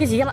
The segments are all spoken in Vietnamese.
cái gì em ạ?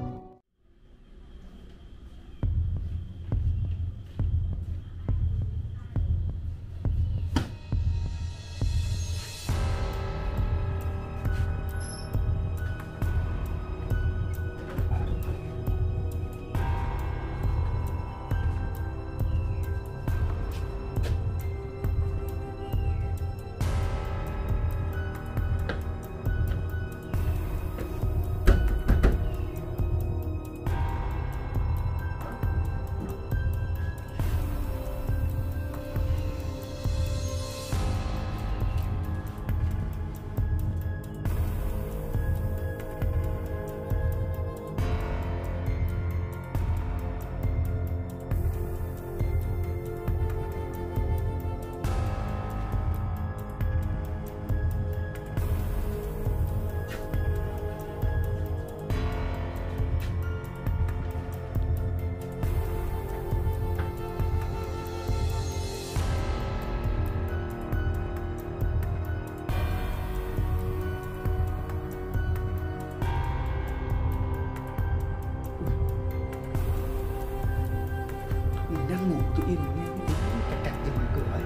Tự nhiên nghe cái tiếng cạch cạch từ ngoài cửa ấy.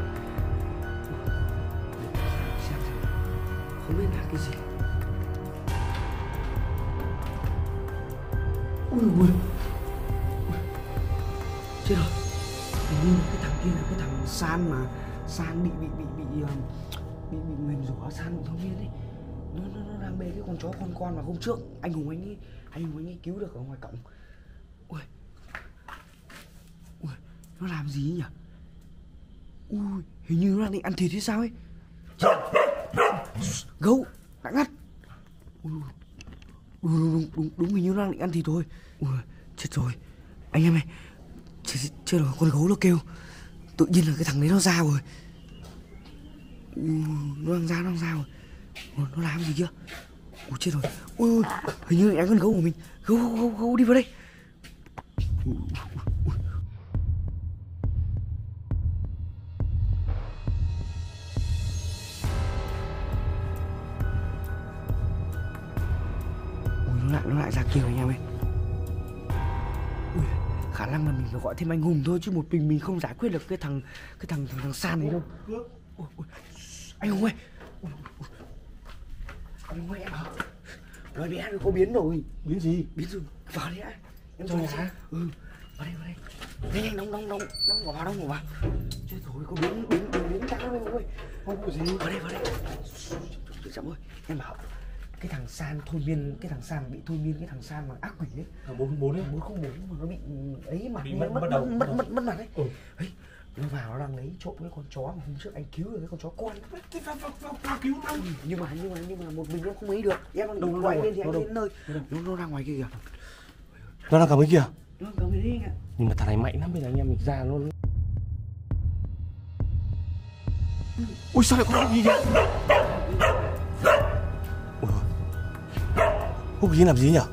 Xem không biết là cái gì. Ui ui, chết rồi. Hình như cái thằng kia là cái thằng San mà San bị nguyền rủa, San bị thôi miên ấy. Nó đang bê cái con chó con mà hôm trước anh Hùng ấy cứu được ở ngoài cổng. Ui, nó làm gì nhỉ? Ui, hình như nó đang định ăn thịt hay sao ấy. Gấu đã ngắt. Đúng hình như nó đang định ăn thịt thôi. Ui, chết rồi. Anh em ơi, chết rồi, con gấu nó kêu. Tự nhiên là cái thằng đấy nó ra rồi. Nó đang ra rồi. Nó làm gì kia? Ui chết rồi. Ui, hình như là con gấu của mình. Gấu đi vào đây. Nó lại ra kêu anh em ơi. Ui, khả năng là mình phải gọi thêm anh Hùng thôi, chứ một mình không giải quyết được cái thằng San này đâu. Ui, anh Hùng ơi. Anh Hùng ơi, em bảo nói bé nó có biến rồi. Biến gì? Biến rồi. Vào đây đã. Em cho hả? Ừ, vào đây. Nhanh đóng vào. Chết rồi, có biến tao đây anh ơi. Không có gì. Vào đây. Chậm ơi, em bảo cái thằng San thôi miên, cái thằng San bị thôi miên, cái thằng San mà ác quỷ ấy. 404 ấy. 404 mà nó bị ấy mặt mất mặt ấy. Ấy, nó vào nó đang lấy trộm cái con chó mà hôm trước anh cứu được cái con chó con. Vào cứu nó. Nhưng mà một mình nó không ấy được. Em đang đùng quay lên thì anh đến nơi. Nó ra ngoài kia kìa. Nó đang cầm cái kia. Nó cầm cái đấy anh ạ. Nhưng mà thằng này mạnh lắm, bây giờ anh em mình ra nó. Ui sao lại có cái gì vậy? Hút khí làm gì nhỉ?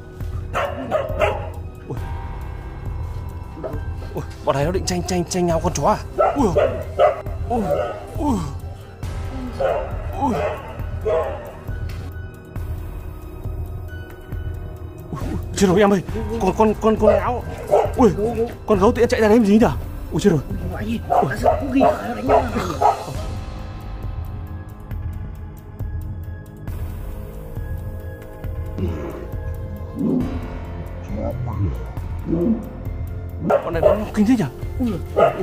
Ui, bọn này nó định tranh nhau con chó à? Ui. Chết rồi em ơi, con áo. Ui, con gấu tự chạy ra đấy làm gì nhỉ? Ui chết rồi. Anh ơi, đã sợ hút khí nó đánh nhau à? Bọn này nó kinh thế nhỉ? Ui.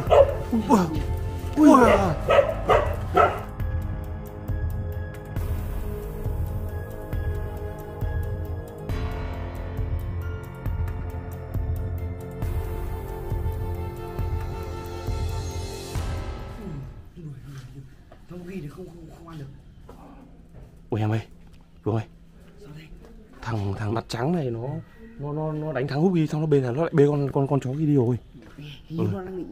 Không ghi thì không ăn được. Ui em ơi, Vương ơi. Sao đây? Thằng mặt trắng này nó đánh thắng Húc xong nó bê là nó lại bê con chó kia đi rồi. Hình như nó đang định.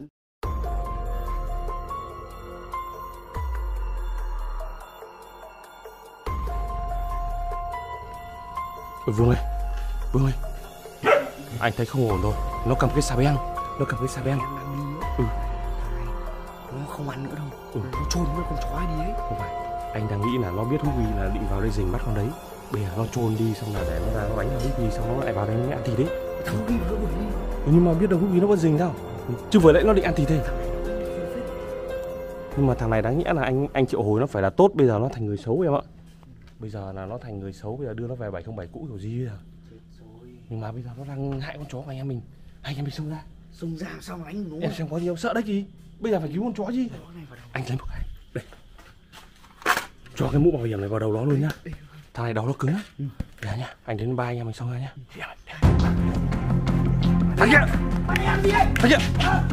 Vương ơi, anh thấy không ổn rồi. Nó cầm cái xà beng. Em đang đi. Nó không ăn nữa đâu. Nó chôn với con chó đi ấy. Không phải, anh đang nghĩ là nó biết Húc là định vào đây rình bắt con đấy. Bây giờ nó chôn đi xong là để nó ra nó đánh nó đi xong nó lại vào đây nó ăn thịt đấy. Thằng đi vừa đuổi đi. Nhưng mà biết đâu lúc gì nó vẫn rình sao. Chứ vừa nãy nó định ăn thịt đây. Nhưng mà thằng này đáng nhẽ là anh Triệu Hồi nó phải là tốt, bây giờ nó thành người xấu em ạ. Bây giờ là nó thành người xấu, bây giờ đưa nó về 707 cũ kiểu gì bây giờ. Nhưng mà bây giờ nó đang hại con chó của anh em mình. Anh em mình xông ra. Xông ra xong anh nó. Em xem có gì không, sợ đấy gì. Bây giờ phải cứu con chó chứ. Anh lấy một cái. Đây. Cho cái mũ bảo hiểm này vào đầu nó luôn nhá. Thằng này đầu nó cứng á. Để nhá, anh đến ba anh em mình xông ra nhá. Thằng kia. Thằng kia.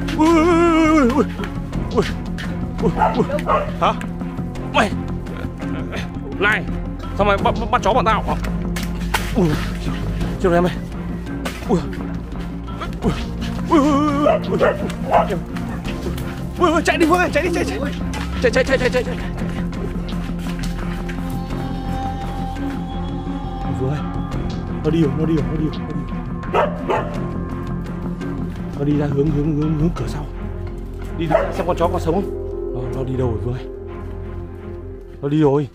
Ui. Hả? Mày. Này, sao mày bắt chó bọn tao? Ui. Chết rồi em ơi. Ui. Ui, chạy đi Phương ơi, chạy đi. Chạy. Phương ơi. Nó đi rồi. Nó đi ra hướng cửa sau. Đi xem con chó còn sống không? Nó đi đâu rồi Phương ơi? Nó đi rồi.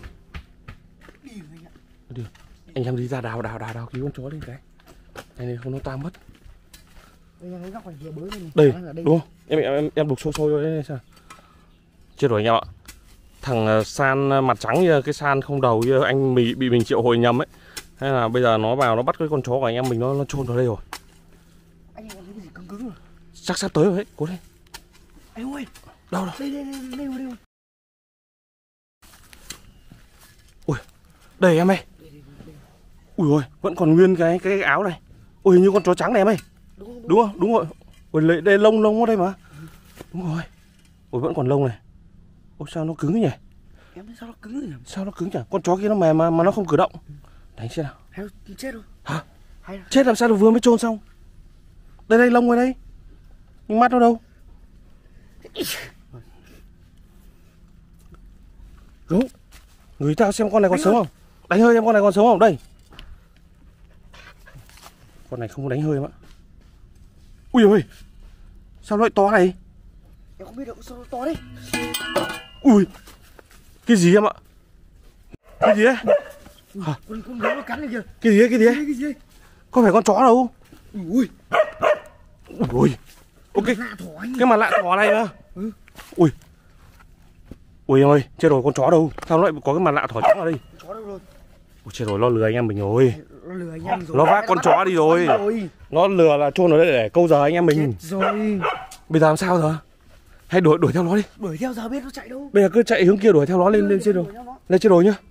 Anh em đi ra đào cứu con chó lên cái. Này không nó ta mất. Đây, đúng không? Em đục sôi đấy sao? Chết rồi anh em ạ. Thằng san mặt trắng như cái san không đầu như anh bị mình Triệu Hồi nhầm ấy. Hay là bây giờ nó vào nó bắt cái con chó của anh em mình nó chôn vào đây rồi. Anh em còn thấy cái gì cứng rồi. Chắc sắp tới rồi đấy, cố lên. Anh ơi. Đâu? Đây. Ui, đây em ơi. Ui ôi, vẫn còn nguyên cái áo này. Ui, như con chó trắng này em ơi. Đúng không? Đúng rồi. Ui, đây lông ở đây mà. Đúng rồi. Ui, vẫn còn lông này. Ôi, sao nó cứng nhỉ? Em thấy sao nó cứng nhỉ? Sao nó cứng nhỉ? Con chó kia nó mềm mà nó không cử động. Đánh xem nào. Hay chết rồi. Hả? Chết làm sao được, vừa mới chôn xong. Đây lông ở đây. Nhưng mắt nó đâu? Đúng. Người ta xem con này còn sống không? Đánh hơi em, con này còn sống không? Đây. Con này không có đánh hơi em ạ. Ui ơi. Sao nó lại to này? Em không biết đâu, sao nó to đấy? Ui. Cái gì em ạ? Cái gì ấy? Hả? Con gấu nó cắn này kìa. Cái gì ấy? Có phải con chó đâu? Ui. Ok. Cái mặt lạ thỏ này mà. Ui em ơi, chết rồi, con chó đâu? Sao nó lại có cái mặt lạ thỏ trắng ở đây? Chó đâu rồi? Ui chết rồi, nó lừa anh em mình rồi. Nó lừa anh em rồi. Nó vác con chó đi rồi. Nó lừa là chôn ở đây để câu giờ anh em mình. Chết rồi. Bây giờ làm sao rồi? Hay đuổi theo nó đi. Đuổi theo giờ biết nó chạy đâu. Bây giờ cứ chạy hướng kia đuổi theo nó lên trên rồi. Lên trên rồi nhá.